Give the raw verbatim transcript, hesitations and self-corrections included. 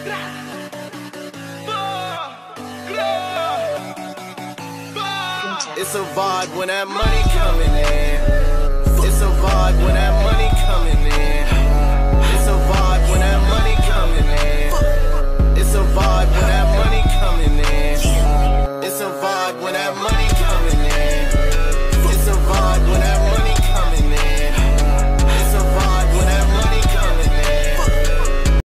It's a vibe when that money coming in. It's a vibe when that money coming in. It's a vibe.